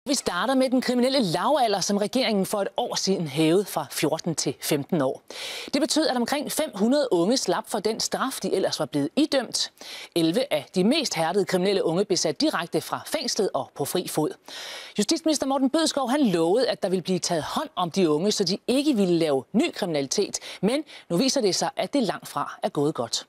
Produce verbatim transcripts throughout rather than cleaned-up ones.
Vi starter med den kriminelle lavalder, som regeringen for et år siden hævede fra fjorten til femten år. Det betød, at omkring fem hundrede unge slap for den straf, de ellers var blevet idømt. elleve af de mest hærdede kriminelle unge blev sat direkte fra fængslet og på fri fod. Justitsminister Morten Bødskov han lovede, at der ville blive taget hånd om de unge, så de ikke ville lave ny kriminalitet. Men nu viser det sig, at det langt fra er gået godt.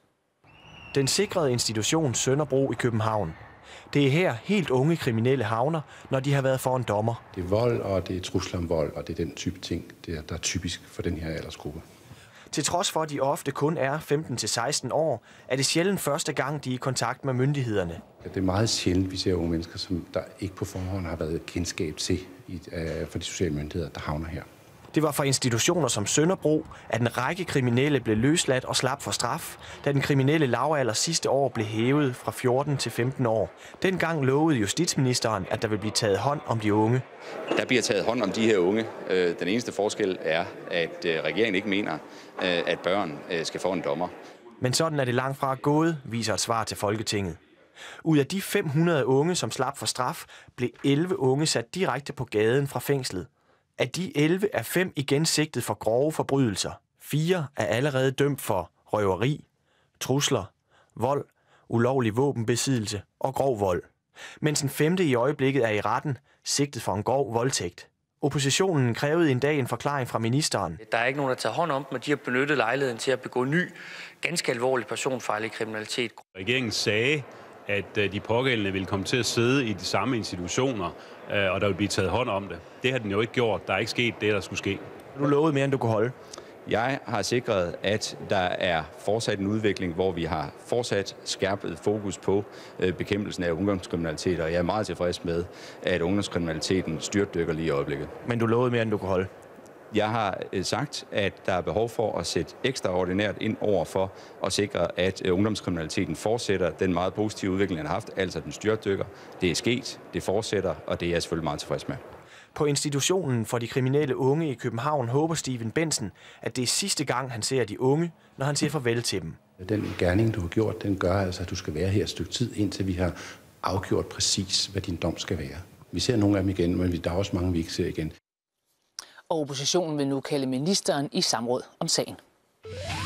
Den sikrede institution Sønderbro i København. Det er her helt unge kriminelle havner, når de har været for en dommer. Det er vold, og det er trusler om vold, og det er den type ting, der er typisk for den her aldersgruppe. Til trods for, at de ofte kun er femten til seksten år, er det sjældent første gang, de er i kontakt med myndighederne. Det er meget sjældent, vi ser unge mennesker, som der ikke på forhånd har været kendskab til for de sociale myndigheder, der havner her. Det var fra institutioner som Sønderbro, at en række kriminelle blev løsladt og slap for straf, da den kriminelle lavalder sidste år blev hævet fra fjorten til femten år. Dengang lovede justitsministeren, at der vil blive taget hånd om de unge. Der bliver taget hånd om de her unge. Den eneste forskel er, at regeringen ikke mener, at børn skal få en dommer. Men sådan er det langt fra gået, viser et svar til Folketinget. Ud af de fem hundrede unge, som slap for straf, blev elleve unge sat direkte på gaden fra fængslet. Af de elleve er fem igen sigtet for grove forbrydelser. Fire er allerede dømt for røveri, trusler, vold, ulovlig våbenbesiddelse og grov vold. Mens en femte i øjeblikket er i retten, sigtet for en grov voldtægt. Oppositionen krævede en dag en forklaring fra ministeren. Der er ikke nogen, der tager hånd om dem, og de har benyttet lejligheden til at begå ny, ganske alvorlig personfarlig kriminalitet. Regeringen sagde, at de pågældende ville komme til at sidde i de samme institutioner, og der vil blive taget hånd om det. Det har den jo ikke gjort. Der er ikke sket det, der skulle ske. Du lovede mere, end du kunne holde. Jeg har sikret, at der er fortsat en udvikling, hvor vi har fortsat skærpet fokus på bekæmpelsen af ungdomskriminalitet, og jeg er meget tilfreds med, at ungdomskriminaliteten styrtdykker lige i øjeblikket. Men du lovede mere, end du kunne holde. Jeg har sagt, at der er behov for at sætte ekstraordinært ind over for at sikre, at ungdomskriminaliteten fortsætter den meget positive udvikling, den har haft, altså den styrtdykker. Det er sket, det fortsætter, og det er jeg selvfølgelig meget tilfreds med. På institutionen for de kriminelle unge i København håber Steven Benson, at det er sidste gang, han ser de unge, når han siger farvel til dem. Den gerning, du har gjort, den gør altså, at du skal være her et stykke tid, indtil vi har afgjort præcis, hvad din dom skal være. Vi ser nogle af dem igen, men der er også mange, vi ikke ser igen. Og oppositionen vil nu kalde ministeren i samråd om sagen.